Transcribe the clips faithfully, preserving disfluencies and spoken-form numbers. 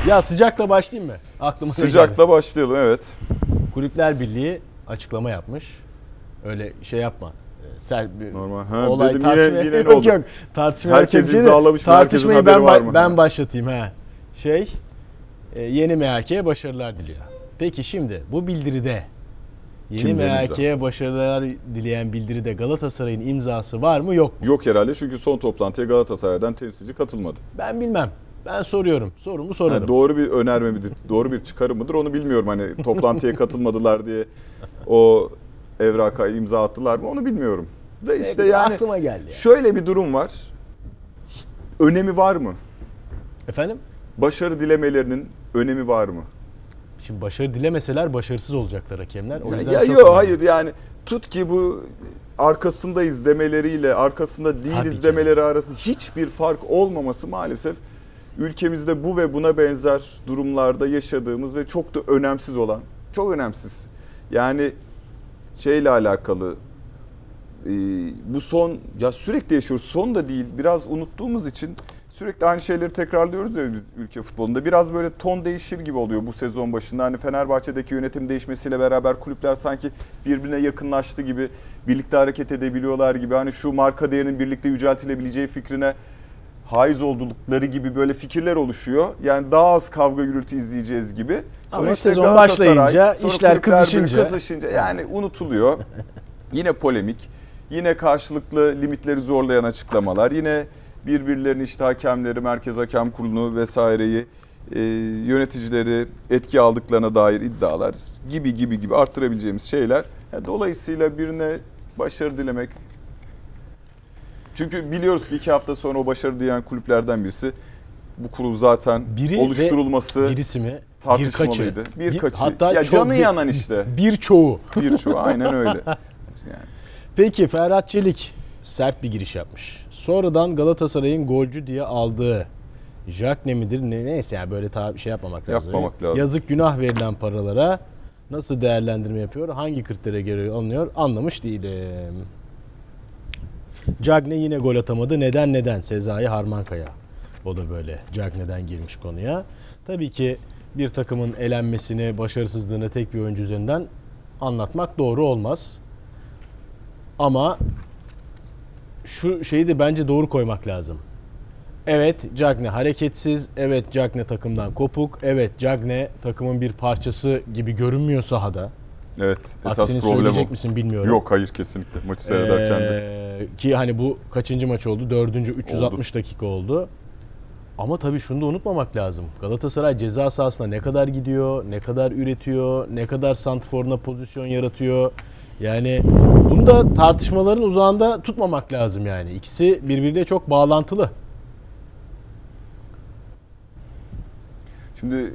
Ya sıcakla başlayayım mı? Aklıma Sıcakla başlayalım, evet. Kulüpler Birliği açıklama yapmış. Öyle şey yapma. Ser, Normal. Ha, olay dedim tartışma yine, yine ne yok oldu? yok. Tartışma Herkes imzalamış mı? Herkesin tartışmayı haberi ben var mı? ben başlatayım ha. Şey e, yeni M H K'ye başarılar diliyor. Peki şimdi bu bildiride yeni Kimlerin M H K'ye başarılar dileyen bildiride Galatasaray'ın imzası var mı yok mu? Yok herhalde, çünkü son toplantıya Galatasaray'dan temsilci katılmadı. Ben bilmem. Ben soruyorum. Sorumu sorarım. Yani doğru bir önerme midir, doğru bir çıkarım mıdır onu bilmiyorum. Hani toplantıya katılmadılar diye o evraka imza attılar mı onu bilmiyorum. Da işte Peki, yani aklıma geldi yani. Şöyle bir durum var. Önemi var mı? Efendim? Başarı dilemelerinin önemi var mı? Şimdi başarı dilemeseler başarısız olacaklar hakemler. O yüzden ya çok yok önemli. hayır yani tut ki bu arkasındayız demeleriyle arkasında değiliz demeleri arasında hiçbir fark olmaması maalesef ülkemizde bu ve buna benzer durumlarda yaşadığımız ve çok da önemsiz olan, çok önemsiz. Yani şeyle alakalı e, bu son, ya sürekli yaşıyoruz, son da değil, biraz unuttuğumuz için sürekli aynı şeyleri tekrarlıyoruz ya biz ülke futbolunda. Biraz böyle ton değişir gibi oluyor bu sezon başında. Hani Fenerbahçe'deki yönetim değişmesiyle beraber kulüpler sanki birbirine yakınlaştı gibi, birlikte hareket edebiliyorlar gibi. Hani şu marka değerinin birlikte yüceltilebileceği fikrine haiz oldukları gibi böyle fikirler oluşuyor. Yani daha az kavga gürültü izleyeceğiz gibi. Sonra ama işte sezon başlayınca, işler kızışınca. kızışınca yani unutuluyor. Yine polemik, yine karşılıklı limitleri zorlayan açıklamalar, yine birbirlerinin işte hakemleri, Merkez Hakem Kurulu'nu vesaireyi, e, yöneticileri etki aldıklarına dair iddialar gibi gibi gibi arttırabileceğimiz şeyler. Yani dolayısıyla birine başarı dilemek. Çünkü biliyoruz ki iki hafta sonra o başarı diyen kulüplerden birisi, bu kurul zaten biri oluşturulması birisi mi? tartışmalıydı. Birkaçı. Birkaçı. Hatta ya çok, canı yanan işte. Birçoğu. Birçoğu aynen öyle. Yani. Peki Ferhat Çelik sert bir giriş yapmış. Sonradan Galatasaray'ın golcü diye aldığı Jackne midir ne, neyse yani böyle tabi şey yapmamak lazım. Yapmamak lazım. Yazık günah verilen paralara nasıl değerlendirme yapıyor? Hangi kritere göre alınıyor? Anlamış değilim. Jackne yine gol atamadı. Neden neden? Sezai Harmankaya. O da böyle Jackne'den girmiş konuya. Tabii ki bir takımın elenmesini, başarısızlığını tek bir oyuncu üzerinden anlatmak doğru olmaz. Ama şu şeyi de bence doğru koymak lazım. Evet Jackne hareketsiz, evet Jackne takımdan kopuk, evet Jackne takımın bir parçası gibi görünmüyor sahada. Evet, esas aksini problem söyleyecek o. misin bilmiyorum. Yok hayır kesinlikle maçı seyrederken de. Ee, ki hani bu kaçıncı maç oldu? Dördüncü üç yüz altmış oldu. Dakika oldu. Ama tabii şunu da unutmamak lazım. Galatasaray ceza sahasına ne kadar gidiyor, ne kadar üretiyor, ne kadar santrforuna pozisyon yaratıyor. Yani bunu da tartışmaların uzağında tutmamak lazım yani. İkisi birbiriyle çok bağlantılı. Şimdi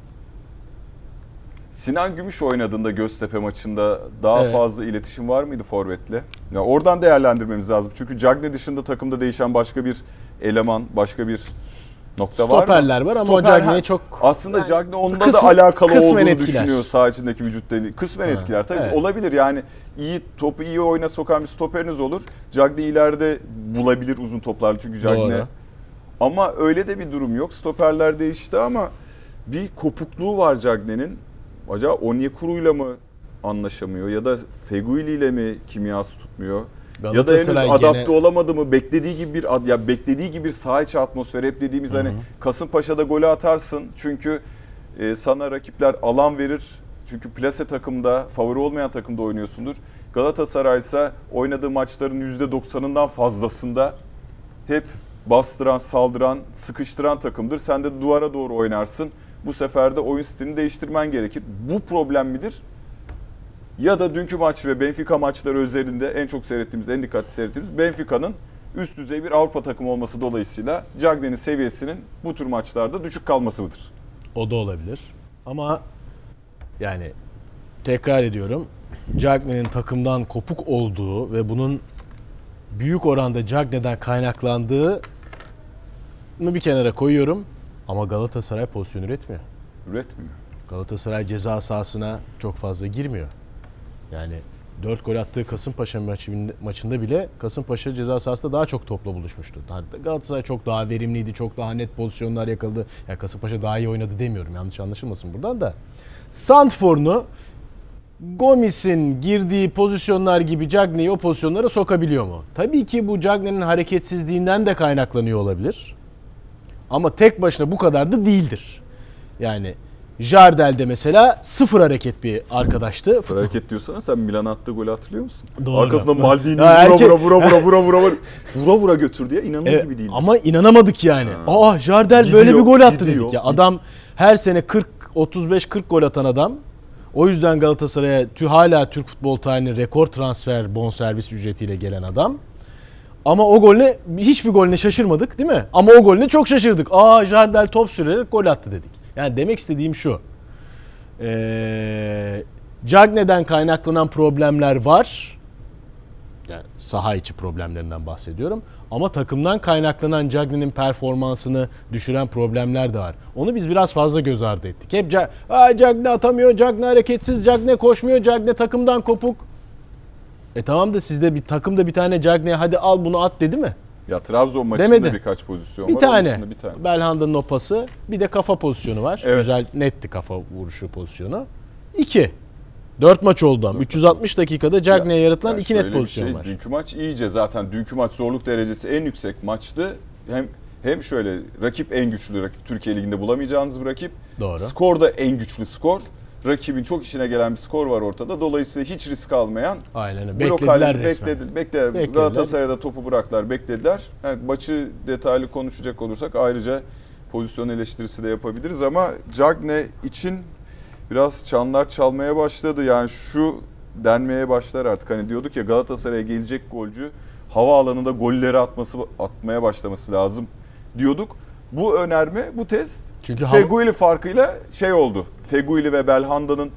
Sinan Gümüş oynadığında Göztepe maçında daha evet. fazla iletişim var mıydı forvetle? Ya oradan değerlendirmemiz lazım. Çünkü Jackne dışında takımda değişen başka bir eleman, başka bir nokta var mı? Stoperler var ama Stoper, o Jackne'ye çok... Aslında yani, Jackne onda kısmen, da alakalı olduğunu etkiler. Düşünüyor saha içindeki vücut deli. Kısmen ha, etkiler. Tabii evet. olabilir yani iyi topu iyi oyuna sokan bir stoperiniz olur. Jackne ileride bulabilir uzun toplar çünkü Jackne. Ama öyle de bir durum yok. Stoperler değişti ama bir kopukluğu var Jackne'nin. Acaba Onyekuru'yla mı anlaşamıyor ya da Feguli ile mi kimyası tutmuyor? Ya da henüz adapte gene... olamadı mı? Beklediği gibi bir ya beklediği gibi bir saha içi atmosfer, hep dediğimiz Hı-hı. hani Kasımpaşa'da golü atarsın. Çünkü e, sana rakipler alan verir. Çünkü plase takımda, favori olmayan takımda oynuyorsundur. Galatasaray ise oynadığı maçların yüzde doksanından fazlasında hep bastıran, saldıran, sıkıştıran takımdır. Sen de duvara doğru oynarsın. Bu sefer de oyun stilini değiştirmen gerekir. Bu problem midir? Ya da dünkü maç ve Benfica maçları özelinde en çok seyrettiğimiz, en dikkatli seyrettiğimiz Benfica'nın üst düzey bir Avrupa takımı olması dolayısıyla Jackne'nin seviyesinin bu tür maçlarda düşük kalmasıdır. O da olabilir. Ama yani tekrar ediyorum, Jackne'nin takımdan kopuk olduğu ve bunun büyük oranda Jackne'den kaynaklandığı bir kenara koyuyorum. Ama Galatasaray pozisyon üretmiyor. Üretmiyor. Galatasaray ceza sahasına çok fazla girmiyor. Yani dört gol attığı Kasımpaşa maçında bile Kasımpaşa ceza sahasında daha çok topla buluşmuştu. Galatasaray çok daha verimliydi, çok daha net pozisyonlar yakaladı. Ya Kasımpaşa daha iyi oynadı demiyorum, yanlış anlaşılmasın buradan da. Santfor'unu Gomis'in girdiği pozisyonlar gibi Cagney'i o pozisyonlara sokabiliyor mu? Tabii ki bu Cagney'in hareketsizliğinden de kaynaklanıyor olabilir. Ama tek başına bu kadar da değildir. Yani Jardel'de mesela sıfır hareket bir arkadaştı. Sıfır hareket diyorsan sen Milan'a attığı golü hatırlıyor musun? Doğru. Arkasında Maldini vura, erkek... vura vura vura vura vura vura vura vura götürdü ya, inanılır evet, gibi değil. Ama inanamadık yani. Ha. Aa Jardel gidiyor, böyle bir gol attı gidiyor. Dedik ya. Adam her sene kırk otuz beş kırk gol atan adam. O yüzden Galatasaray'a hala Türk futbol tarihinin rekor transfer bonservis ücretiyle gelen adam. Ama o golüne, hiçbir golüne şaşırmadık değil mi? Ama o golüne çok şaşırdık. Aa Jardel top sürerek gol attı dedik. Yani demek istediğim şu. Ee, Cagney'den kaynaklanan problemler var. Yani saha içi problemlerinden bahsediyorum. Ama takımdan kaynaklanan Cagney'nin performansını düşüren problemler de var. Onu biz biraz fazla göz ardı ettik. Hep Cagney atamıyor, Cagney hareketsiz, Cagney koşmuyor, Cagney takımdan kopuk. E tamam da sizde bir takımda bir tane Cagney hadi al bunu at dedi mi? Ya Trabzon maçında demedi. Birkaç pozisyon bir var. Tane. Bir tane. Belhanda'nın o pası, bir de kafa pozisyonu var. Evet. Güzel, netti kafa vuruşu pozisyonu. İki. Dört maç oldu ama. üç yüz altmış dakikada Cagney'e yaratılan ya iki net pozisyon şey, var. Dünkü maç iyice zaten. Dünkü maç zorluk derecesi en yüksek maçtı. Hem hem şöyle rakip en güçlü rakip. Türkiye Ligi'nde bulamayacağınız bir rakip. Doğru. Skor da en güçlü skor. Rakibin çok işine gelen bir skor var ortada. Dolayısıyla hiç risk almayan. Aynen. Beklediler resmen. Bekledi, beklediler. Galatasaray'da topu bıraktılar, beklediler. Yani maçı detaylı konuşacak olursak ayrıca pozisyon eleştirisi de yapabiliriz ama Cagney için biraz çanlar çalmaya başladı. Yani şu denmeye başlar artık. Hani diyorduk ya, Galatasaray'a gelecek golcü havaalanında golleri atması atmaya başlaması lazım diyorduk. Bu önerme, bu tez çünkü Feghouli farkıyla şey oldu. Feghouli ve Belhanda'nın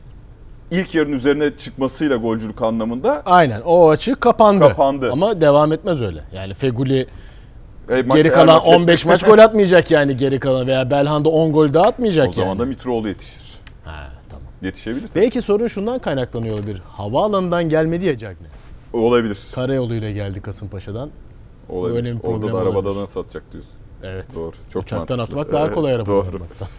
ilk yarının üzerine çıkmasıyla golcülük anlamında. Aynen, o açı kapandı. Kapandı. Ama devam etmez öyle. Yani Feghouli e, geri kalan maç on beş maç gol atmayacak yani geri kalan, veya Belhanda on gol daha atmayacak yani. O zaman da Mitroğlu yetişir. Ha, tamam. Yetişebilir. Belki sorun şundan kaynaklanıyor olabilir. Havaalanından gelmedi ya Cagney. Olabilir. Karayoluyla geldi Kasımpaşa'dan. Olabilir. Orada da arabada nasıl atacak diyorsun. Evet. Doğru. Çok uçaktan mantıklı. atmak daha kolay, araba Doğru. atmaktan.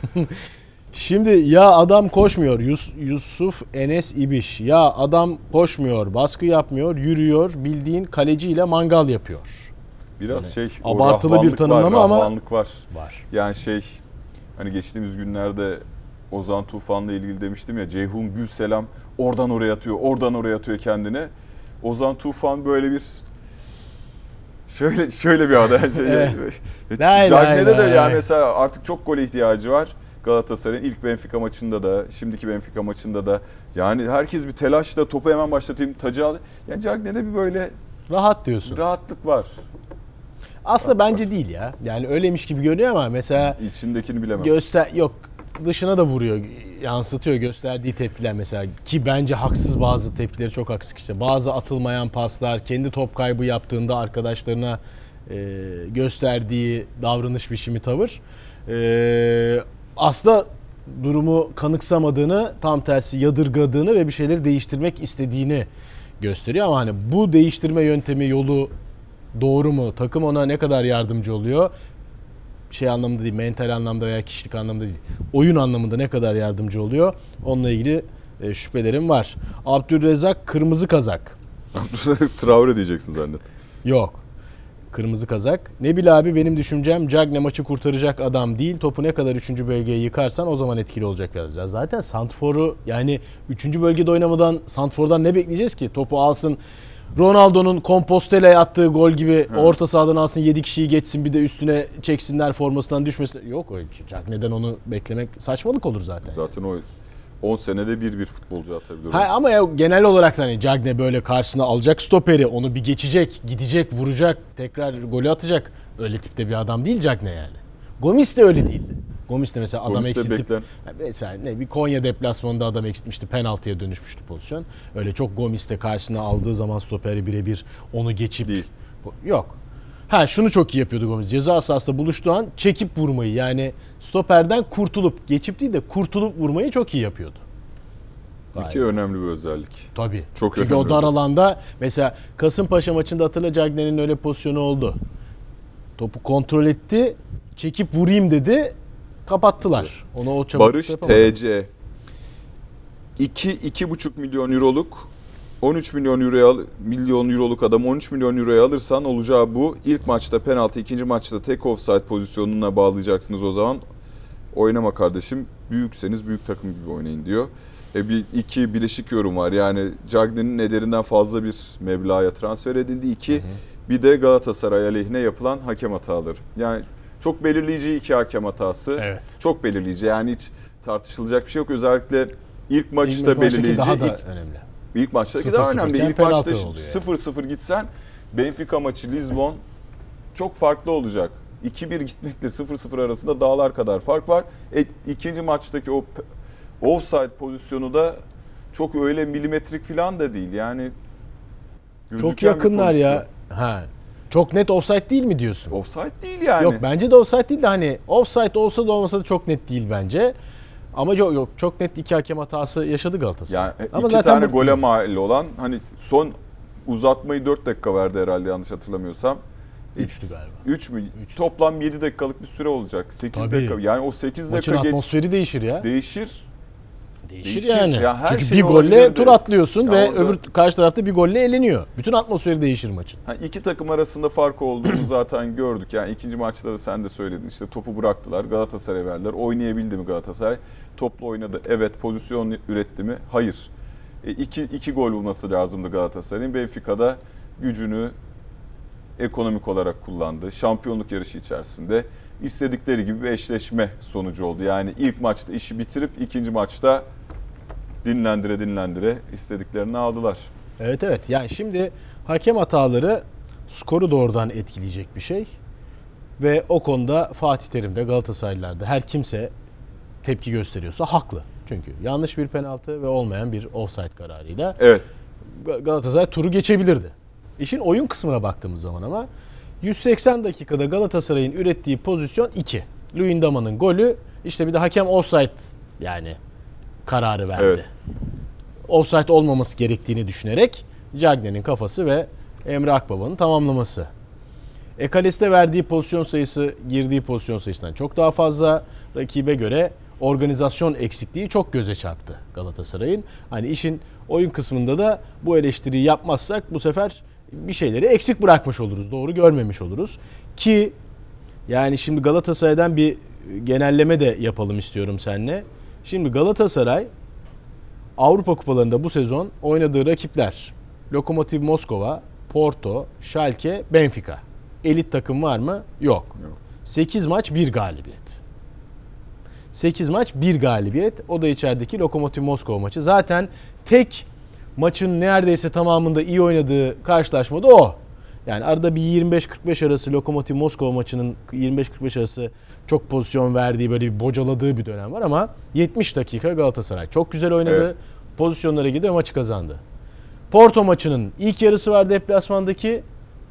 Şimdi ya adam koşmuyor, Yus, Yusuf Enes İbiş. Ya adam koşmuyor, baskı yapmıyor, yürüyor, bildiğin kaleciyle mangal yapıyor. Biraz yani şey, abartılı bir tanımlama var, ama var. var. Yani şey, hani geçtiğimiz günlerde Ozan Tufan'la ilgili demiştim ya, Ceyhun Gülselam oradan oraya atıyor, oradan oraya atıyor kendine. Ozan Tufan böyle bir Şöyle şöyle bir adam. Cagney'de de yani mesela artık çok gole ihtiyacı var. Galatasaray'ın ilk Benfica maçında da, şimdiki Benfica maçında da. Yani herkes bir telaşla topu hemen başlatayım, tacı al. Yani Cagney'de bir böyle rahat diyorsun. Rahatlık var. Aslında rahat bence var. Değil ya. Yani öyleymiş gibi görünüyor ama mesela içindekini bilemem. Göster yok, dışına da vuruyor, yansıtıyor gösterdiği tepkiler mesela, ki bence haksız, bazı tepkileri çok haksız işte. Bazı atılmayan paslar, kendi top kaybı yaptığında arkadaşlarına e, gösterdiği davranış biçimi, tavır. E, aslında durumu kanıksamadığını, tam tersi yadırgadığını ve bir şeyleri değiştirmek istediğini gösteriyor ama hani bu değiştirme yöntemi, yolu doğru mu? Takım ona ne kadar yardımcı oluyor? Şey anlamında değil, mental anlamda veya kişilik anlamda değil, oyun anlamında ne kadar yardımcı oluyor? Onunla ilgili e, şüphelerim var. Abdülrezzak kırmızı kazak. Traore diyeceksin zannettim. Yok. Kırmızı kazak. Nebil abi, benim düşüncem Cagney maçı kurtaracak adam değil. Topu ne kadar üçüncü bölgeye yıkarsan o zaman etkili olacak biraz. Ya zaten santforu, yani üçüncü bölgede oynamadan santfordan ne bekleyeceğiz ki? Topu alsın, Ronaldo'nun Compostela'ya attığı gol gibi Hı. orta sahadan alsın, yedi kişiyi geçsin, bir de üstüne çeksinler, formasından düşmesin. Yok, Cagney'den onu beklemek saçmalık olur zaten. Zaten o on senede bir bir futbolcu atabilir. Ha, ama ya genel olarak da hani Cagney böyle karşısına alacak stoperi, onu bir geçecek, gidecek, vuracak, tekrar golü atacak. Öyle tipte bir adam değil Cagney yani. Gomis de öyle değildi. Gomis de mesela adam eksiltip, mesela ne bir Konya deplasmanında adam eksiltmişti, penaltıya dönüşmüştü pozisyon. Öyle çok Gomis de karşısına aldığı zaman stoperi birebir onu geçip değil. Yok. Ha, şunu çok iyi yapıyordu Gomis. Ceza sahasında buluştuğu an çekip vurmayı, yani stoperden kurtulup, geçip değil de kurtulup vurmayı çok iyi yapıyordu. İki önemli bir özellik. Tabii. Çok Çünkü o dar alanda mesela Kasımpaşa maçında hatırla Cagney'in öyle pozisyonu oldu. Topu kontrol etti, çekip vurayım dedi, kapattılar. Onu o çabuk Barış T C iki iki buçuk milyon euroluk on üç milyon euroya milyon euroluk adam on üç milyon euroya alırsan olacağı bu. İlk maçta penaltı, ikinci maçta tek offside pozisyonuna bağlayacaksınız o zaman. Oynama kardeşim, büyükseniz büyük takım gibi oynayın diyor. E bir iki bileşik yorum var. Yani Cagney'in ederinden fazla bir meblağa transfer edildi. İki, hı hı. Bir de Galatasaray aleyhine yapılan hakem hataları. Yani çok belirleyici iki hakem hatası. Evet. Çok belirleyici. Yani hiç tartışılacak bir şey yok. Özellikle ilk maçta ilk belirleyici. Daha da ilk, önemli. İlk maçtaki sıfır daha önemli. İlk maçta sıfır sıfır yani. Gitsen Benfica maçı Lisbon çok farklı olacak. iki bir gitmekle sıfır sıfır arasında dağlar kadar fark var. E, ikinci maçtaki o offside pozisyonu da çok öyle milimetrik falan da değil. Yani çok yakınlar ya. Ha. Çok net offside değil mi diyorsun? Offside değil yani. Yok bence de offside değil de hani offside olsa da olmasa da çok net değil bence. Ama yok, yok çok net iki hakem hatası yaşadı Galatasaray. Yani Ama iki zaten tane bu... gole mal olan hani son uzatmayı dört dakika verdi herhalde yanlış hatırlamıyorsam. üçtü galiba. üç mü? üç. Toplam yedi dakikalık bir süre olacak. sekiz Tabii. dakika. Yani o sekiz Maçın dakika atmosferi geç... değişir ya. Değişir. Değişir, Değişir yani. yani Çünkü şey bir golle tur atlıyorsun ya ve orada... öbür karşı tarafta bir golle eleniyor. Bütün atmosferi değişir maçın. Ha, iki takım arasında fark olduğunu zaten gördük. Yani ikinci maçta da sen de söyledin. İşte topu bıraktılar. Galatasaray'a verdiler. Oynayabildi mi Galatasaray? Toplu oynadı. Evet. Pozisyon üretti mi? Hayır. E, iki, iki gol bulması lazımdı Galatasaray'ın. Benfica'da gücünü ekonomik olarak kullandı. Şampiyonluk yarışı içerisinde istedikleri gibi bir eşleşme sonucu oldu. Yani ilk maçta işi bitirip ikinci maçta dinlendire dinlendire istediklerini aldılar. Evet evet. Yani şimdi hakem hataları skoru doğrudan etkileyecek bir şey. Ve o konuda Fatih Terim de Galatasaraylılar da her kimse tepki gösteriyorsa haklı. Çünkü yanlış bir penaltı ve olmayan bir offside kararıyla evet. Galatasaray turu geçebilirdi. İşin oyun kısmına baktığımız zaman ama yüz seksen dakikada Galatasaray'ın ürettiği pozisyon iki. Luyendama'nın golü, işte bir de hakem offside yani kararı verdi. Evet. Offside olmaması gerektiğini düşünerek Cagney'in kafası ve Emre Akbaba'nın tamamlaması. Ekales'te verdiği pozisyon sayısı girdiği pozisyon sayısından çok daha fazla. Rakibe göre organizasyon eksikliği çok göze çarptı Galatasaray'ın. Hani işin oyun kısmında da bu eleştiriyi yapmazsak bu sefer bir şeyleri eksik bırakmış oluruz. Doğru görmemiş oluruz. Ki yani şimdi Galatasaray'dan bir genelleme de yapalım istiyorum seninle. Şimdi Galatasaray Avrupa Kupalarında bu sezon oynadığı rakipler Lokomotiv Moskova, Porto, Schalke, Benfica. Elit takım var mı? Yok. Yok. sekiz maç bir galibiyet. sekiz maç bir galibiyet. O da içerideki Lokomotiv Moskova maçı. Zaten tek maçın neredeyse tamamında iyi oynadığı karşılaşma da o. Yani arada bir yirmi beş kırk beş arası Lokomotiv Moskova maçının yirmi beş kırk beş arası çok pozisyon verdiği, böyle bir bocaladığı bir dönem var ama yetmiş dakika Galatasaray çok güzel oynadı. Evet. Pozisyonlara gidiyor, maçı kazandı. Porto maçının ilk yarısı var deplasmandaki.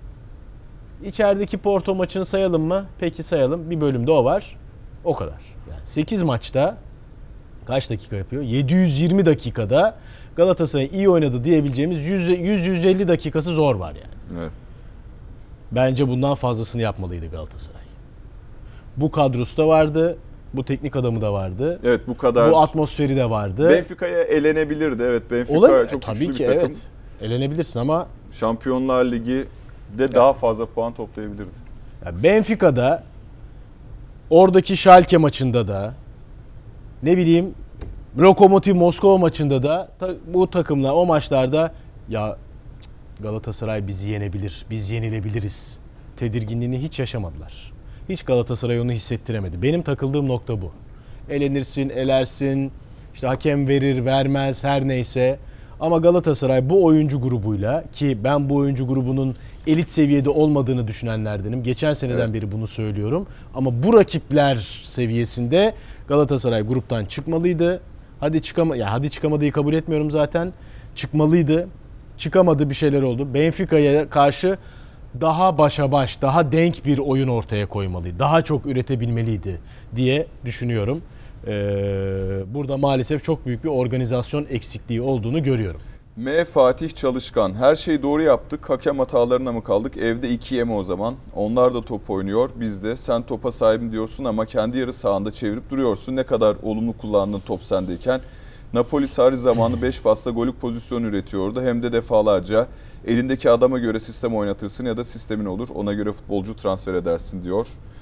İçerideki Porto maçını sayalım mı? Peki sayalım. Bir bölümde o var. O kadar. Yani sekiz maçta kaç dakika yapıyor? yedi yüz yirmi dakikada Galatasaray iyi oynadı diyebileceğimiz yüz yüz elli dakikası zor var yani. Evet. Bence bundan fazlasını yapmalıydı Galatasaray. Bu kadrosu da vardı. Bu teknik adamı da vardı. Evet, bu kadar. Bu atmosferi de vardı. Benfica'ya elenebilirdi. Evet, Benfica Olabilir. çok Tabii güçlü ki, bir takım. Evet. Elenebilirsin ama Şampiyonlar Ligi de evet. daha fazla puan toplayabilirdi. Yani Benfica'da, oradaki Schalke maçında da, ne bileyim Lokomotiv Moskova maçında da ta, bu takımla o maçlarda ya Galatasaray bizi yenebilir, biz yenilebiliriz tedirginliğini hiç yaşamadılar. Hiç Galatasaray onu hissettiremedi. Benim takıldığım nokta bu. Elenirsin, elersin, işte hakem verir, vermez, her neyse. Ama Galatasaray bu oyuncu grubuyla, ki ben bu oyuncu grubunun elit seviyede olmadığını düşünenlerdenim. Geçen seneden evet. beri bunu söylüyorum. Ama bu rakipler seviyesinde Galatasaray gruptan çıkmalıydı. Hadi çıkama, ya hadi çıkamadığı kabul etmiyorum zaten. Çıkmalıydı. Çıkamadı, bir şeyler oldu. Benfica'ya karşı daha başa baş, daha denk bir oyun ortaya koymalıydı. Daha çok üretebilmeliydi diye düşünüyorum. Ee, burada maalesef çok büyük bir organizasyon eksikliği olduğunu görüyorum. M. Fatih Çalışkan. Her şeyi doğru yaptık. Hakem hatalarına mı kaldık? Evde iki yeme o zaman. Onlar da top oynuyor. Biz de. Sen topa sahibim diyorsun ama kendi yarı sahanda çevirip duruyorsun. Ne kadar olumlu kullandın top sendeyken. Napoli Sarri zamanı beş pasla golük pozisyon üretiyordu. Hem de defalarca. Elindeki adama göre sistem oynatırsın ya da sistemin olur. Ona göre futbolcu transfer edersin diyor.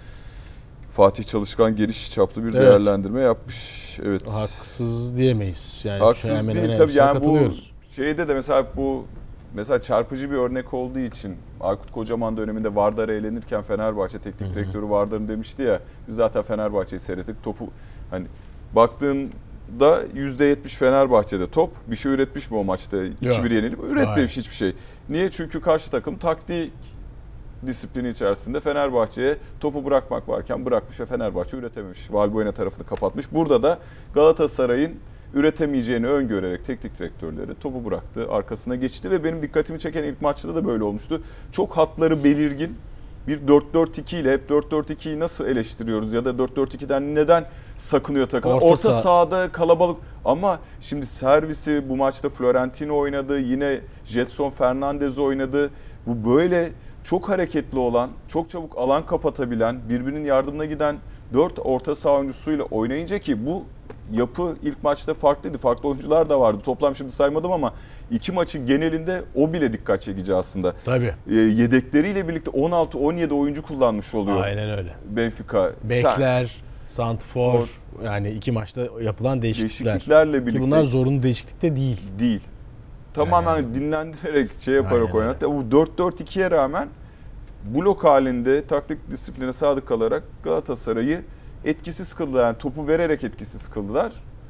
Fatih Çalışkan geniş çaplı bir evet. değerlendirme yapmış. Evet. Haksız diyemeyiz. Yani haksız hemen değil hemen tabii yani bu şeyde de mesela bu mesela çarpıcı bir örnek olduğu için Aykut Kocaman döneminde Vardar'a eğlenirken Fenerbahçe teknik direktörü Vardar'ın demişti ya biz zaten Fenerbahçe'yi seyrettik. Topu hani baktığında yüzde yetmiş Fenerbahçe'de top. Bir şey üretmiş mi o maçta? iki bir yenilip üretmemiş hiçbir şey. Niye? Çünkü karşı takım taktik disiplini içerisinde Fenerbahçe'ye topu bırakmak varken bırakmış ve Fenerbahçe üretememiş. Valbuena tarafını kapatmış. Burada da Galatasaray'ın üretemeyeceğini öngörerek teknik direktörleri topu bıraktı, arkasına geçti ve benim dikkatimi çeken ilk maçta da böyle olmuştu. Çok hatları belirgin bir dört dört iki ile hep dört dört ikiyi nasıl eleştiriyoruz ya da dört dört ikiden neden sakınıyor takım? Orta, Orta sah- sahada kalabalık ama şimdi servisi bu maçta Florentino oynadı, yine Jetson Fernandez oynadı. Bu böyle çok hareketli olan, çok çabuk alan kapatabilen, birbirinin yardımına giden dört orta saha oyuncusuyla oynayınca ki bu yapı ilk maçta farklıydı. Farklı oyuncular da vardı. Toplam şimdi saymadım ama iki maçın genelinde o bile dikkat çekici aslında. Tabii. E, yedekleriyle birlikte on altı on yedi oyuncu kullanmış oluyor. Aynen öyle. Benfica. Bekler, Santfor yani iki maçta yapılan değişiklikler. Değişikliklerle birlikte. Ki bunlar zorunlu değişiklik de değil. Değil. Tamamen yani, dinlendirerek şey yaparak oynattı. Bu dört dört ikiye rağmen blok halinde taktik disipline sadık kalarak Galatasaray'ı etkisiz kıldılar. Yani topu vererek etkisiz kıldılar.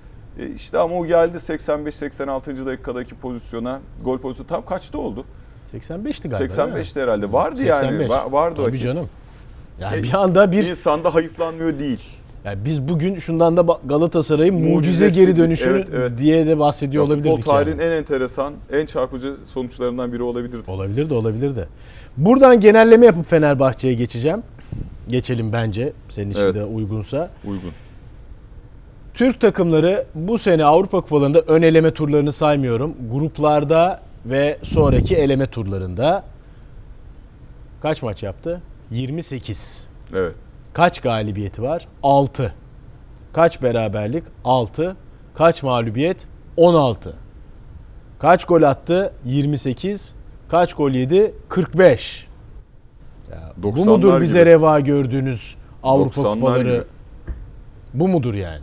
E işte ama o geldi seksen beş seksen altıncı dakikadaki pozisyona, gol pozisyonu tam kaçta oldu? seksen beşti galiba. seksen beşti herhalde. Vardı seksen beş. Yani. Vardı Tabii canım. Yani e, bir anda bir insanda hayıflanmıyor değil. Yani biz bugün şundan da Galatasaray'ın mucize geri dönüşü evet, evet. diye de bahsediyor ya olabilirdik. Futbol tarihin yani. En enteresan, en çarpıcı sonuçlarından biri olabilirdi. Olabilirdi, olabilirdi. Buradan genelleme yapıp Fenerbahçe'ye geçeceğim. Geçelim bence senin için evet. de uygunsa. Uygun. Türk takımları bu sene Avrupa Kupalarında ön eleme turlarını saymıyorum. Gruplarda ve sonraki eleme turlarında kaç maç yaptı? yirmi sekiz. Evet. Kaç galibiyeti var? altı. Kaç beraberlik? altı. Kaç mağlubiyet? on altı. Kaç gol attı? yirmi sekiz. Kaç gol yedi? kırk beş. Ya, bu mudur bize gibi. Reva gördüğünüz Avrupa Kupaları? Gibi. Bu mudur yani?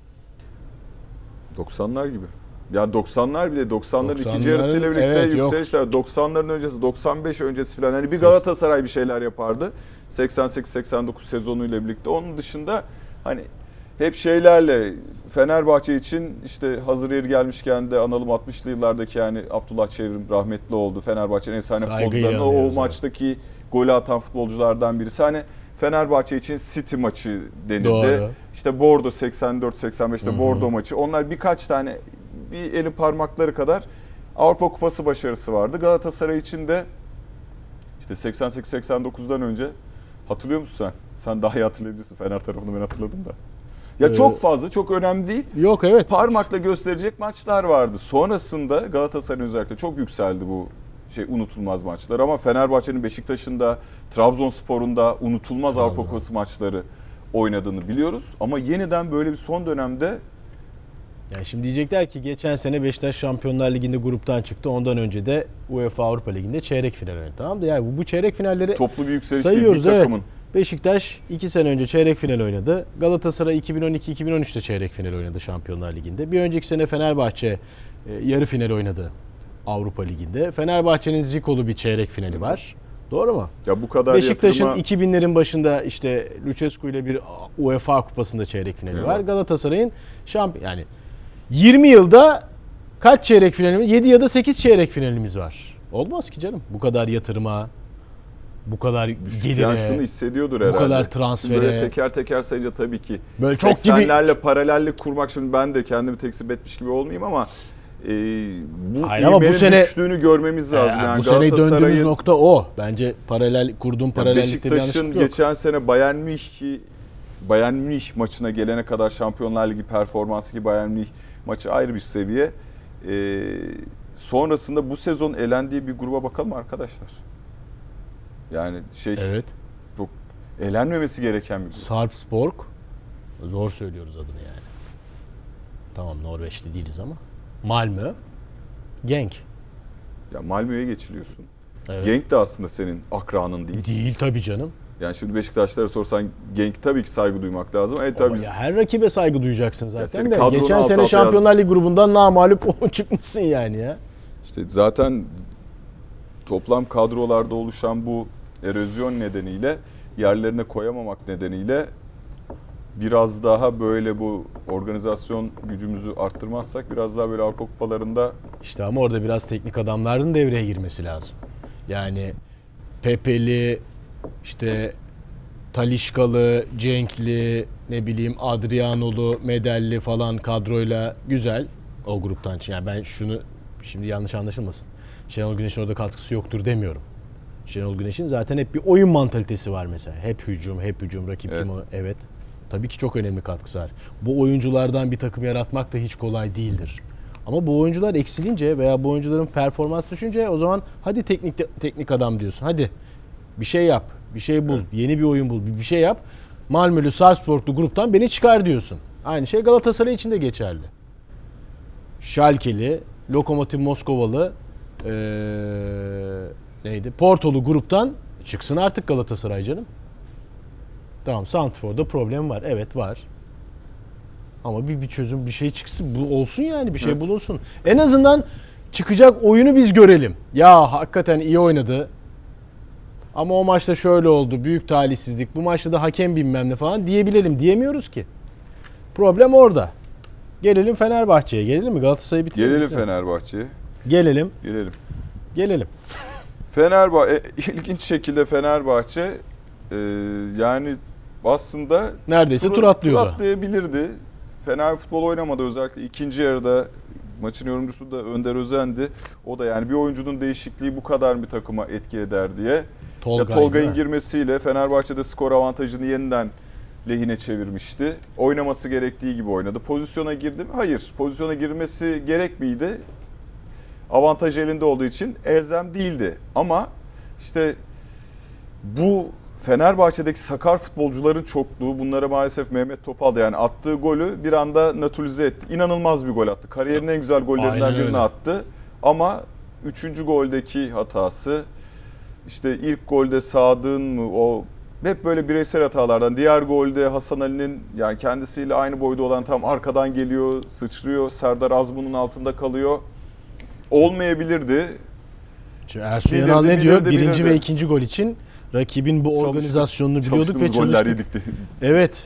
doksanlar gibi. Ya doksanlar bile doksanların ikinci yarısıyla birlikte evet, yükselişler. Yok. doksanların öncesi, doksan beş öncesi falan. Hani bir Galatasaray bir şeyler yapardı. seksen sekiz seksen dokuz sezonuyla birlikte. Onun dışında hani hep şeylerle Fenerbahçe için işte hazır yer gelmişken de analım altmışlı yıllardaki yani Abdullah Çevrim rahmetli oldu. Fenerbahçe'nin efsane futbolcularından o, o maçtaki golü atan futbolculardan birisi. Hani Fenerbahçe için City maçı denildi. Doğru. İşte Bordo seksen dört seksen beşte Hı-hı. Bordo maçı. Onlar birkaç tane bir elin parmakları kadar Avrupa Kupası başarısı vardı. Galatasaray için de işte seksen sekiz seksen dokuzdan önce hatırlıyor musun sen? Sen daha iyi hatırlayabilirsin. Fener tarafını ben hatırladım da. Ya ee, çok fazla, çok önemli değil. Yok evet. Parmakla gösterecek maçlar vardı. Sonrasında Galatasaray'ın özellikle çok yükseldi bu şey unutulmaz maçlar ama Fenerbahçe'nin Beşiktaş'ın da Trabzonspor'un da unutulmaz Trabzon. Avrupa Kupası maçları oynadığını biliyoruz. Ama yeniden böyle bir son dönemde yani şimdi diyecekler ki geçen sene Beşiktaş Şampiyonlar Ligi'nde gruptan çıktı. Ondan önce de UEFA Avrupa Ligi'nde çeyrek final oynadı. Tamam da yani bu çeyrek finalleri toplu bir yükseliş sayıyoruz bir takımın. Evet. Beşiktaş iki sene önce çeyrek final oynadı. Galatasaray iki bin on iki iki bin on üçte çeyrek final oynadı Şampiyonlar Ligi'nde. Bir önceki sene Fenerbahçe yarı final oynadı Avrupa Ligi'nde. Fenerbahçe'nin Zikolu bir çeyrek finali var. Doğru mu? Ya bu kadar Beşiktaş'ın yatırıma... iki binlerin başında işte Lucescu ile bir UEFA Kupası'nda çeyrek finali evet. var. Galatasaray'ın şampiyon yani yirmi yılda kaç çeyrek finalimiz? yedi ya da sekiz çeyrek finalimiz var. Olmaz ki canım. Bu kadar yatırıma, bu kadar gelire, yani şunu hissediyordur herhalde. Bu kadar transfere. Böyle teker teker sayınca tabii ki. Böyle çok gibi seksenlerle paralellik kurmak şimdi ben de kendimi tekzip etmiş gibi olmayayım ama e, bu ivmenin sene, düştüğünü görmemiz lazım. E, yani bu sene döndüğümüz nokta o. Bence paralel kurduğum paralellikte bir yanlışlık yok. Beşiktaş'ın geçen sene Bayern Münih'i Bayern Münih maçına gelene kadar Şampiyonlar Ligi performansı ki Bayern Münih maçı ayrı bir seviye. Ee, sonrasında bu sezon elendiği bir gruba bakalım arkadaşlar. Yani şey evet. çok elenmemesi gereken bir grup. Sarpsborg, zor söylüyoruz adını yani. Tamam Norveçli değiliz ama. Malmö, Genk. Ya Malmö'ye geçiliyorsun. Evet. Genk de aslında senin akranın değil. Değil tabii canım. Yani şimdi Beşiktaşlara sorsan Genk tabii ki saygı duymak lazım. Evet, tabii. Ya her rakibe saygı duyacaksın zaten de. Geçen sene altı Şampiyonlar Ligi grubundan namağlup çıkmışsın yani ya. İşte zaten toplam kadrolarda oluşan bu erozyon nedeniyle, yerlerine koyamamak nedeniyle biraz daha böyle bu organizasyon gücümüzü arttırmazsak biraz daha böyle Avrupa kupalarında... İşte ama orada biraz teknik adamların devreye girmesi lazım. Yani Pepeli, işte Talişkalı, Cenkli, ne bileyim Adrianolu, Medelli falan kadroyla güzel o gruptan. Yani ben şunu şimdi yanlış anlaşılmasın. Şenol Güneş'in orada katkısı yoktur demiyorum. Şenol Güneş'in zaten hep bir oyun mantalitesi var mesela. Hep hücum, hep hücum, rakip evet. kim o? Evet. Tabii ki çok önemli katkısı var. Bu oyunculardan bir takım yaratmak da hiç kolay değildir. Ama bu oyuncular eksilince veya bu oyuncuların performans düşünce o zaman hadi teknik teknik adam diyorsun. Hadi bir şey yap, bir şey bul, evet. yeni bir oyun bul, bir şey yap. Malmö'lü, Sarpsborg'lu gruptan beni çıkar diyorsun. Aynı şey Galatasaray için de geçerli. Schalke'li, Lokomotiv Moskovalı, ee, neydi? Portolu gruptan çıksın artık Galatasaray canım. Tamam, Santrfor'da problem var. Evet var. Ama bir, bir çözüm, bir şey çıksın. Bu olsun yani, bir şey evet. bulunsun. En azından çıkacak oyunu biz görelim. Ya hakikaten iyi oynadı. Ama o maçta şöyle oldu. Büyük talihsizlik. Bu maçta da hakem bilmem ne falan diyebilelim. Diyemiyoruz ki. Problem orada. Gelelim Fenerbahçe'ye. Gelelim mi? Galatasaray'ı bitirelim. Gelelim Fenerbahçe'ye. Gelelim. Gelelim. Gelelim. Fenerbahçe, ilginç şekilde Fenerbahçe e, yani aslında neredeyse tur, tur atlıyordu. Tur atlayabilirdi. Fener futbol oynamadı, özellikle ikinci yarıda maçın yorumcusu da Önder Özen'di. O da yani bir oyuncunun değişikliği bu kadar bir takıma etki eder diye. Tolgay, Tolgay'ın girmesiyle Fenerbahçe'de skor avantajını yeniden lehine çevirmişti. Oynaması gerektiği gibi oynadı. Pozisyona girdi mi? Hayır. Pozisyona girmesi gerek miydi? Avantaj elinde olduğu için elzem değildi. Ama işte bu Fenerbahçe'deki sakar futbolcuların çokluğu, bunlara maalesef Mehmet Topal da yani attığı golü bir anda nötralize etti. İnanılmaz bir gol attı. Kariyerinin en güzel gollerinden Aynen birini öyle. attı. Ama üçüncü goldeki hatası, işte ilk golde Sadık'ın mı o hep böyle bireysel hatalardan. Diğer golde Hasan Ali'nin yani kendisiyle aynı boyda olan tam arkadan geliyor, sıçrıyor. Serdar Azmun'un altında kalıyor. Olmayabilirdi. Şimdi Ersun Yanal ne diyor? Birinci bilirdi. ve ikinci gol için rakibin bu organizasyonunu Çalıştık, biliyorduk ve çalıştık. Evet.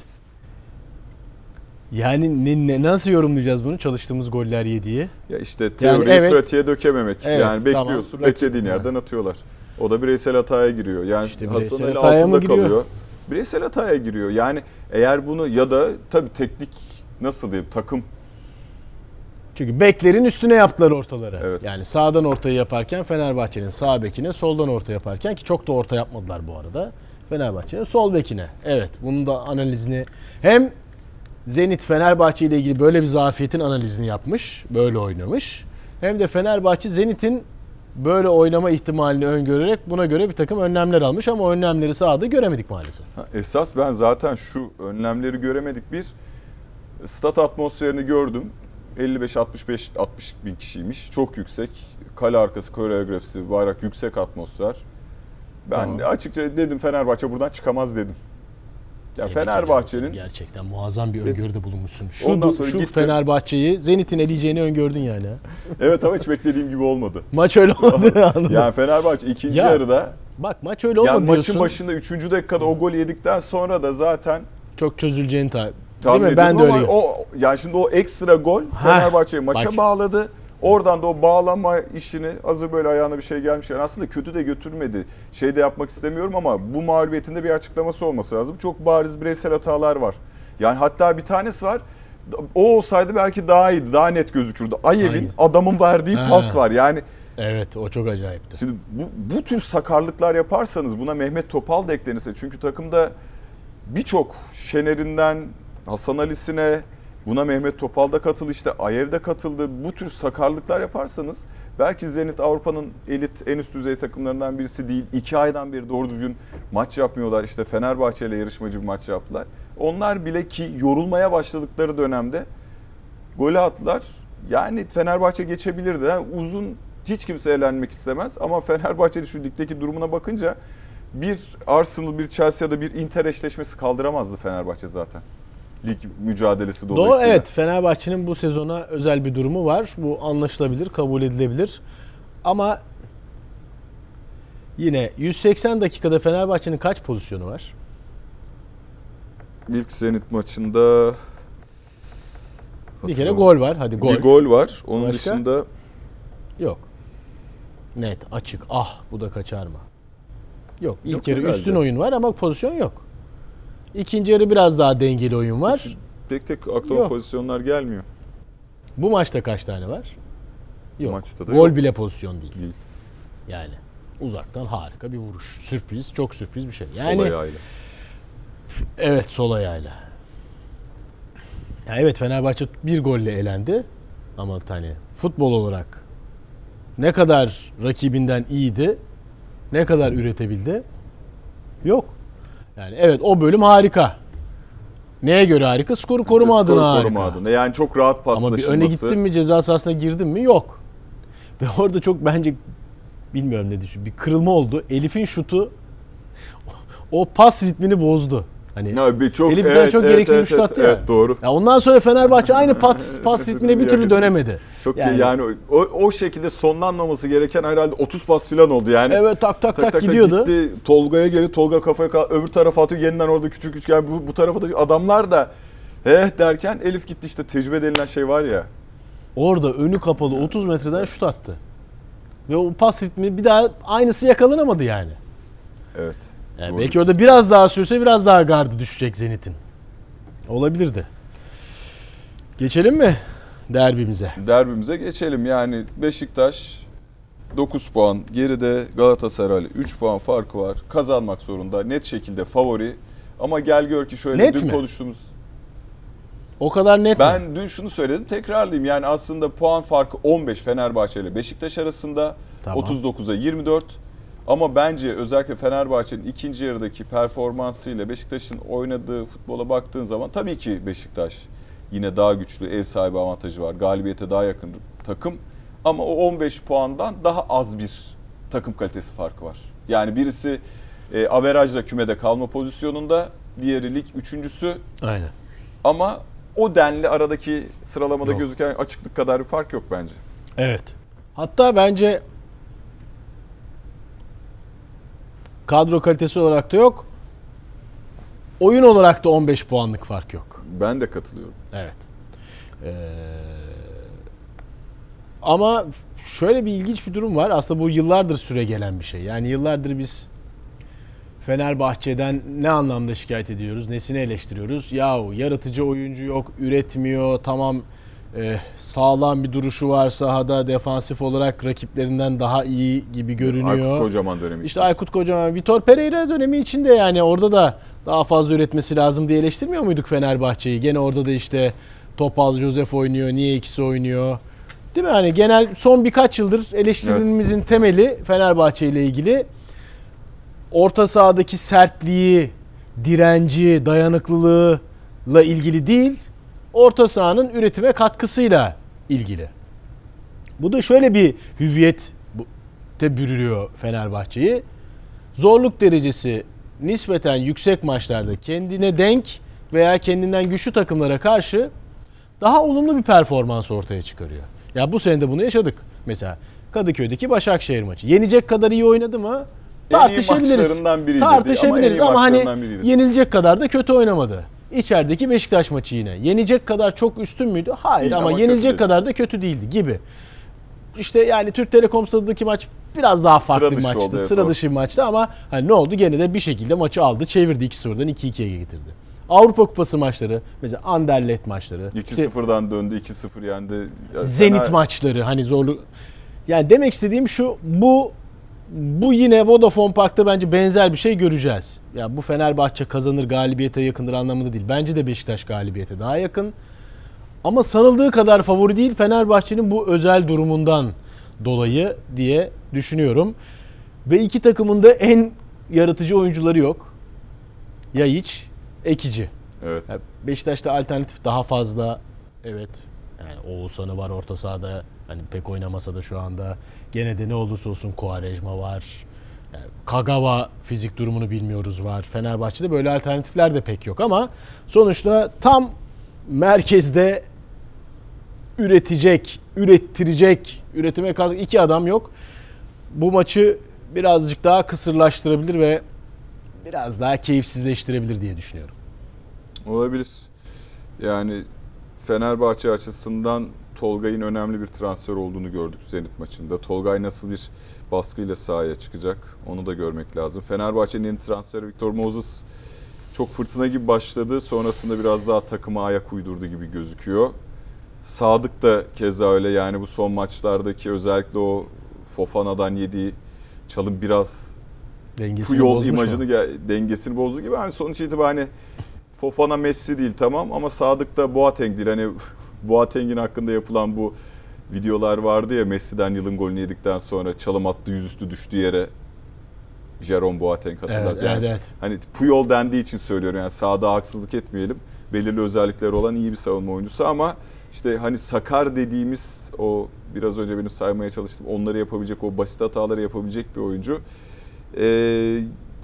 Yani ne, ne, nasıl yorumlayacağız bunu? Çalıştığımız goller yediği. Ya işte teoriyi yani evet, pratiğe dökememek. Evet, yani bekliyorsun, tamam, beklediğin rakip, yerden atıyorlar. O da bireysel hataya giriyor. Yani işte Hasan Ali altında kalıyor. Bireysel hataya giriyor. Yani eğer bunu ya da tabii teknik nasıl diyeyim takım. Çünkü beklerin üstüne yaptılar ortaları. Evet. Yani sağdan ortayı yaparken Fenerbahçe'nin sağ bekine, soldan orta yaparken ki çok da orta yapmadılar bu arada. Fenerbahçe'nin sol bekine. Evet, bunun da analizini hem Zenit Fenerbahçe ile ilgili böyle bir zafiyetin analizini yapmış, böyle oynamış. Hem de Fenerbahçe Zenit'in böyle oynama ihtimalini öngörerek buna göre bir takım önlemler almış ama önlemleri sahada göremedik maalesef. Ha, esas ben zaten şu önlemleri göremedik. Bir, stat atmosferini gördüm. elli beş altmış beş altmış bin kişiymiş. Çok yüksek. Kale arkası koreografisi, bayrak, yüksek atmosfer. Ben tamam. açıkça dedim Fenerbahçe buradan çıkamaz dedim. Ya Fenerbahçe'nin gerçekten muazzam bir öngörüde bulunmuşsun. Şu, şu Fenerbahçe'yi Zenit'in eleyeceğini öngördün yani. Evet ama hiç beklediğim gibi olmadı. Maç öyle olmadı. Yani Fenerbahçe ikinci ya, yarıda bak maç öyle olmadı yani diyorsun. Maçın başında üçüncü dakikada o golü yedikten sonra da zaten çok çözüleceğini tabii. Değil mi? Ben de öyleyim. O, yani şimdi o ekstra gol Fenerbahçe'yi maça bak. bağladı. Oradan da o bağlama işini hazır böyle ayağına bir şey gelmiş. Yani aslında kötü de götürmedi. Şey de yapmak istemiyorum ama bu mağlubiyetinde bir açıklaması olması lazım. Çok bariz bireysel hatalar var. Yani hatta bir tanesi var. O olsaydı belki daha iyiydi. Daha net gözükürdü. Ayev'in adamın verdiği ha. pas var. Yani evet o çok acayipti. Şimdi bu, bu tür sakarlıklar yaparsanız buna Mehmet Topal da eklenirse çünkü takımda birçok Şener'inden Hasan Ali'sine, buna Mehmet Topal da katıldı, işte Ayev de katıldı. Bu tür sakarlıklar yaparsanız belki Zenit Avrupa'nın elit en üst düzey takımlarından birisi değil. İki aydan beri doğru düzgün maç yapmıyorlar. İşte Fenerbahçe ile yarışmacı bir maç yaptılar. Onlar bile ki yorulmaya başladıkları dönemde golü attılar. Yani Fenerbahçe geçebilirdi. Yani uzun hiç kimse elenmek istemez ama Fenerbahçe'nin şu ligdeki durumuna bakınca bir Arsenal, bir Chelsea ya da bir Inter eşleşmesi kaldıramazdı Fenerbahçe zaten. Lig mücadelesi dolayısıyla. Doğru, evet, Fenerbahçe'nin bu sezona özel bir durumu var. Bu anlaşılabilir, kabul edilebilir. Ama yine yüz seksen dakikada Fenerbahçe'nin kaç pozisyonu var? İlk Zenit maçında bir kere gol var. Hadi gol. Bir gol var. Onun Başka? dışında yok. Net, açık. Ah, bu da kaçar mı? Yok. İlk Yok yarı herhalde. üstün oyun var ama pozisyon yok. İkinci yarı biraz daha dengeli oyun var. Tek tek aklıma Yok. pozisyonlar gelmiyor. Bu maçta kaç tane var? Yok. Maçta da Gol yok. bile pozisyon değil. Değil. Yani uzaktan harika bir vuruş. Sürpriz, çok sürpriz bir şey. Yani Sol ayağıyla. evet, sol ayağıyla. Ya evet, Fenerbahçe bir golle elendi. Ama hani futbol olarak ne kadar rakibinden iyiydi, ne kadar üretebildi? Yok. Yani evet, o bölüm harika. Neye göre harika? Skoru koruma Skor adına harika. koruma adına. Yani çok rahat paslaşılması. Ama bir öne gittin mi, ceza sahasına girdin mi? Yok. Ve orada çok bence bilmiyorum ne düşün. Bir kırılma oldu. Elif'in şutu o pas ritmini bozdu. Hani Ya bir çok, Elif evet, çok evet, gereksiz evet, şut attı evet, ya. Evet, doğru. Ya ondan sonra Fenerbahçe aynı pas, pas ritmine bir türlü dönemedi. Çok yani, yani o, o şekilde sonlanmaması gereken herhalde otuz pas falan oldu yani. Evet, tak tak tak, tak, tak gidiyordu. Gitti, Tolga'ya geldi, Tolga kafaya kal, öbür tarafa atıyor, yeniden orada küçük küçük yani bu, bu tarafa da adamlar da eh derken Elif gitti, işte tecrübe denilen şey var ya. Orada önü kapalı otuz metreden şut attı. Ve o pas ritmi bir daha aynısı yakalanamadı yani. Evet. Yani belki orada biraz daha sürse biraz daha gardı düşecek Zenit'in. Olabilirdi. Geçelim mi derbimize? Derbimize geçelim. Yani Beşiktaş dokuz puan geride, Galatasaray üç puan farkı var. Kazanmak zorunda. Net şekilde favori. Ama gel gör ki şöyle Net dün mi? konuştuğumuz. O kadar net Ben mi? dün şunu söyledim, tekrarlayayım. Yani aslında puan farkı on beş Fenerbahçe ile Beşiktaş arasında. Tamam. otuz dokuza yirmi dört. Ama bence özellikle Fenerbahçe'nin ikinci yarıdaki performansıyla Beşiktaş'ın oynadığı futbola baktığın zaman tabii ki Beşiktaş yine daha güçlü, ev sahibi avantajı var. Galibiyete daha yakın takım. Ama o on beş puandan daha az bir takım kalitesi farkı var. Yani birisi e, averajla kümede kalma pozisyonunda, diğeri lig üçüncüsü. Aynen. Ama o denli aradaki sıralamada Yok. gözüken açıklık kadar bir fark yok bence. Evet. Hatta bence kadro kalitesi olarak da yok. Oyun olarak da on beş puanlık fark yok. Ben de katılıyorum. Evet. Ee, ama şöyle bir ilginç bir durum var. Aslında bu yıllardır süre gelen bir şey. Yani yıllardır biz Fenerbahçe'den ne anlamda şikayet ediyoruz? Nesini eleştiriyoruz? Yahu yaratıcı oyuncu yok, üretmiyor. Tamam, e, sağlam bir duruşu var sahada. Defansif olarak rakiplerinden daha iyi gibi görünüyor. Aykut Kocaman dönemi. İşte Aykut Kocaman, Vitor Pereira dönemi içinde yani orada da daha fazla üretmesi lazım diye eleştirmiyor muyduk Fenerbahçe'yi? Gene orada da işte Topal, Josef oynuyor, niye ikisi oynuyor? Değil mi? Hani genel son birkaç yıldır eleştirimimizin evet. temeli Fenerbahçe ile ilgili orta sahadaki sertliği, direnci, dayanıklılığıyla ilgili değil, orta sahanın üretime katkısıyla ilgili. Bu da şöyle bir hüviyete bürünüyor Fenerbahçe'yi. Zorluk derecesi nispeten yüksek maçlarda kendine denk veya kendinden güçlü takımlara karşı daha olumlu bir performans ortaya çıkarıyor. Ya bu sene de bunu yaşadık. Mesela Kadıköy'deki Başakşehir maçı. Yenecek kadar iyi oynadı mı? Tartışabiliriz. Tartışabiliriz ama, ama hani yenilecek kadar da kötü oynamadı. İçerideki Beşiktaş maçı yine. Yenecek kadar çok üstün müydü? Hayır ama, ama yenilecek kadar da kötü değildi gibi. İşte yani Türk Telekom stadındaki maç biraz daha farklı bir maçtı. Oldu, evet, sıra dışı bir maçtı ama hani ne oldu? Gene de bir şekilde maçı aldı, çevirdi, iki sıfırdan iki ikiye getirdi. Avrupa Kupası maçları, mesela Anderlecht maçları. iki sıfırdan işte, döndü, iki sıfır yendi. Ya Zenit fena... maçları hani zorlu. Yani demek istediğim şu, bu bu yine Vodafone Park'ta bence benzer bir şey göreceğiz. Ya bu Fenerbahçe kazanır, galibiyete yakındır anlamında değil. Bence de Beşiktaş galibiyete daha yakın. Ama sanıldığı kadar favori değil, Fenerbahçe'nin bu özel durumundan dolayı diye düşünüyorum. Ve iki takımın da en yaratıcı oyuncuları yok. Yayiç, Ekici. Evet. Yani Beşiktaş'ta alternatif daha fazla. Evet. Yani Oğuzhan'ı var orta sahada. Hani pek oynamasa da şu anda. Gene de ne olursa olsun Quaresma var. Yani Kagawa fizik durumunu bilmiyoruz var. Fenerbahçe'de böyle alternatifler de pek yok ama sonuçta tam merkezde üretecek, ürettirecek, üretime kalk iki adam yok. Bu maçı birazcık daha kısırlaştırabilir ve biraz daha keyifsizleştirebilir diye düşünüyorum. Olabilir. Yani Fenerbahçe açısından Tolgay'ın önemli bir transfer olduğunu gördük Zenit maçında. Tolgay nasıl bir baskıyla sahaya çıkacak onu da görmek lazım. Fenerbahçe'nin yeni transferi Victor Moses çok fırtına gibi başladı. Sonrasında biraz daha takıma ayak uydurdu gibi gözüküyor. Sadık da keza öyle, yani bu son maçlardaki özellikle o Fofana'dan yediği çalım biraz dengesini Puyol imajını, dengesini bozdu gibi. Yani sonuç itibariyle Fofana Messi değil tamam ama Sadık da Boateng değil. Hani Boateng'in hakkında yapılan bu videolar vardı ya, Messi'den yılın golünü yedikten sonra çalım attı, yüzüstü düştüğü yere Jerome Boateng hatırlar. Evet, yani evet, evet. Hani Puyol dendiği için söylüyorum, yani sahada haksızlık etmeyelim. Belirli özellikleri olan iyi bir savunma oyuncusu ama işte hani sakar dediğimiz o biraz önce benim saymaya çalıştım, onları yapabilecek, o basit hataları yapabilecek bir oyuncu. Ee,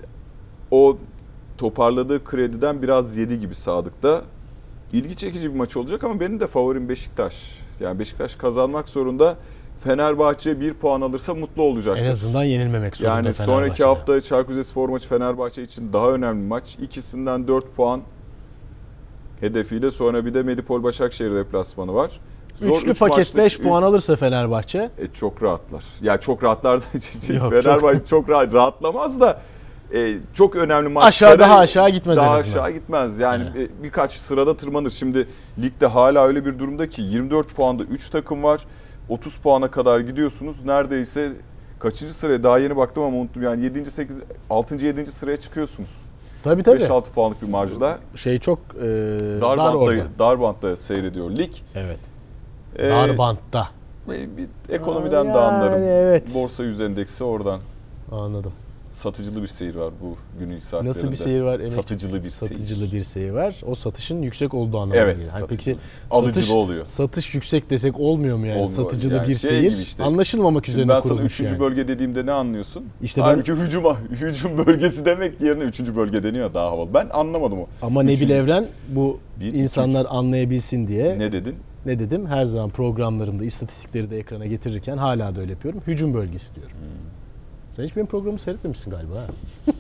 o toparladığı krediden biraz yedi gibi Sadık'ta. İlgi çekici bir maç olacak ama benim de favorim Beşiktaş. Yani Beşiktaş kazanmak zorunda. Fenerbahçe bir puan alırsa mutlu olacak. En azından yenilmemek zorunda yani Fenerbahçe. Sonraki hafta Çaykur Rizespor maçı Fenerbahçe için daha önemli maç. İkisinden dört puan hedefiyle, sonra bir de Medipol Başakşehir deplasmanı var. Zor Üçlü üç paket maçlık, beş puan alırsa Fenerbahçe. E, çok rahatlar. Ya çok rahatlar da Yok, Fenerbahçe çok, çok rahat, rahatlamaz da e, çok önemli maçlara aşağı daha aşağı gitmez daha en azından. aşağı gitmez. Yani e, birkaç sırada tırmanır. Şimdi ligde hala öyle bir durumda ki yirmi dört puanda üç takım var. otuz puana kadar gidiyorsunuz. Neredeyse kaçıncı sıraya daha yeni baktım ama unuttum. Yani yedinci sekizinci altıncı yedinci sıraya çıkıyorsunuz. Tabii tabii. beş altı puanlık bir marjda. Şey çok e, dar, dar bantta, dar bantta seyrediyor lig. Evet. Ee, dar bantta. Bir ekonomiden yani de anlarım. Evet. Borsa yüz endeksi oradan. Anladım. Satıcılı bir seyir var bu günün ilk saatlerinde. Nasıl bir seyir var? Emek, satıcılı bir satıcılı seyir. Satıcılı bir seyir var. O satışın yüksek olduğu anlamına evet, geliyor. Yani peki alıcılı satış, oluyor. Satış yüksek desek olmuyor mu yani? Olmuyor. Satıcılı yani bir şey seyir. Işte, anlaşılmamak Şimdi üzerine ben kurulmuş sana üçüncü yani. bölge dediğimde ne anlıyorsun? İşte Halbuki ben... hücuma, hücum bölgesi demek yerine üçüncü bölge deniyor daha havalı. Ben anlamadım o. Ama üçüncü... Nebil Evren bu bir, insanlar üç. anlayabilsin diye. Ne dedin? Ne dedim? Her zaman programlarımda istatistikleri de ekrana getirirken hala da öyle yapıyorum. Hücum bölgesi diyorum. Hmm. Sen hiç benim programı seyretmemişsin galiba ha?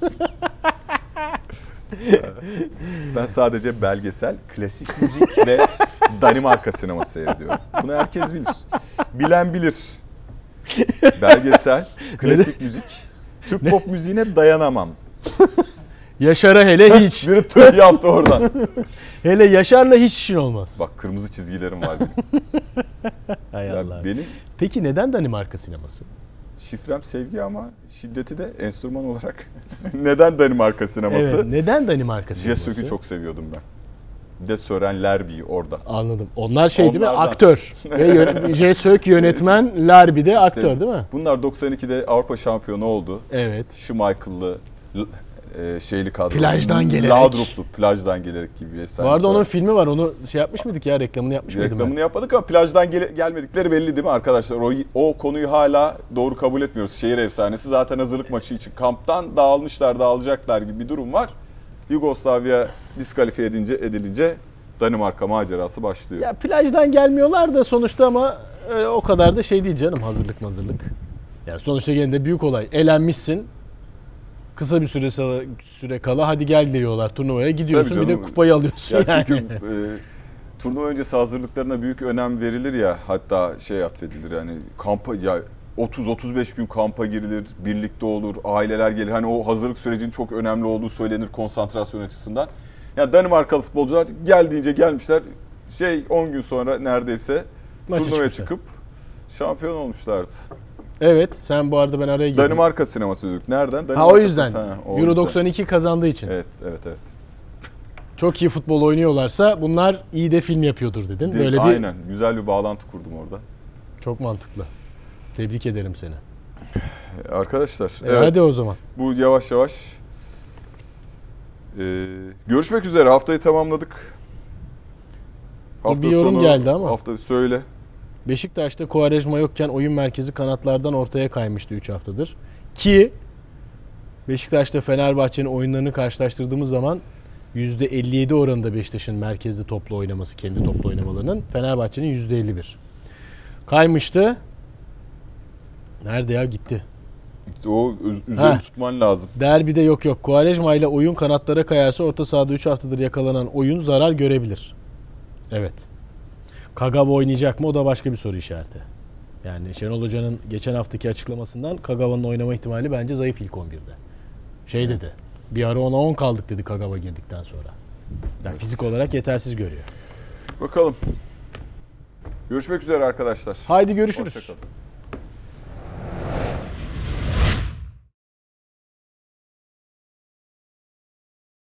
Ben sadece belgesel, klasik müzik ve Danimarka sineması seyrediyorum. Bunu herkes bilir. Bilen bilir. Belgesel, klasik müzik, Türk pop müziğine dayanamam. Yaşar'a hele hiç. Biri tır yaptı oradan. Hele Yaşar'la hiç işin olmaz. Bak kırmızı çizgilerim var benim. Hay Allah. Benim... Peki neden Danimarka sineması? Şifrem sevgi ama şiddeti de enstrüman olarak. Neden Danimarka sineması? Evet, neden Danimarka sineması? Jesök'ü çok seviyordum ben. Bir de Sören Lerby'yi orada. Anladım. Onlar şey Onlardan. değil mi? Aktör. Ve Jesök yönetmen, Lerby de aktör işte, değil mi? Bunlar doksan ikide Avrupa şampiyonu oldu. Evet. Schmeichel'lı e, şeyli kadro. Plajdan gelerek. Laudrup'lu plajdan gelerek gibi bir efsane. Vardı onun filmi var. Onu şey yapmış mıydık ya? Reklamını yapmış mıydım ben? Reklamını yapmadık ama plajdan gel- gelmedikleri belli değil mi arkadaşlar? O, o konuyu hala doğru kabul etmiyoruz. Şehir efsanesi. Zaten hazırlık maçı için kamptan dağılmışlar, dağılacaklar gibi bir durum var. Yugoslavya diskalifiye edince, edilince Danimarka macerası başlıyor. Ya plajdan gelmiyorlar da sonuçta ama öyle o kadar da şey değil canım, hazırlık hazırlık. Yani sonuçta gene de büyük olay. Elenmişsin. Kısa bir süre süre kala hadi gel diyorlar turnuvaya gidiyorsun, bir de kupayı alıyorsun ya yani. Çünkü e, turnuva öncesi hazırlıklarına büyük önem verilir ya, hatta şey atfedilir yani kampa ya otuz otuz beş gün kampa girilir, birlikte olur, aileler gelir. Hani o hazırlık sürecinin çok önemli olduğu söylenir konsantrasyon açısından. Yani Danimarkalı futbolcular geldiğince gelmişler. Şey on gün sonra neredeyse Maça turnuvaya çıkmışlar. çıkıp şampiyon olmuşlardı. Evet, sen bu arada ben araya girdim. Danimarka sineması dedik. Nereden? Danimarka ha o yüzden. Ha, o Euro yüzden. doksan iki kazandığı için. Evet, evet, evet. Çok iyi futbol oynuyorlarsa bunlar iyi de film yapıyordur dedin. De, Böyle bir aynen. Güzel bir bağlantı kurdum orada. Çok mantıklı. Tebrik ederim seni. Arkadaşlar. E evet, hadi o zaman. Bu yavaş yavaş. Ee, görüşmek üzere. Haftayı tamamladık. Hafta bir yorum sonu, geldi ama. Hafta söyle. Beşiktaş'ta Quaresma yokken oyun merkezi kanatlardan ortaya kaymıştı üç haftadır. Ki Beşiktaş'ta Fenerbahçe'nin oyunlarını karşılaştırdığımız zaman yüzde elli yedi oranında Beşiktaş'ın merkezde toplu oynaması, kendi toplu oynamalarının, Fenerbahçe'nin yüzde elli bir. Kaymıştı. Nerede ya, gitti. O üzerine tutman lazım. Derbide yok yok. Quaresma ile oyun kanatlara kayarsa orta sahada üç haftadır yakalanan oyun zarar görebilir. Evet. Kagawa oynayacak mı? O da başka bir soru işareti. Yani Şenol Hoca'nın geçen haftaki açıklamasından Kagawa'nın oynama ihtimali bence zayıf ilk on birde. Şey dedi. Bir ara ona on kaldık dedi Kagawa girdikten sonra. Yani evet. Fizik olarak yetersiz görüyor. Bakalım. Görüşmek üzere arkadaşlar. Haydi görüşürüz. Hoşça kalın.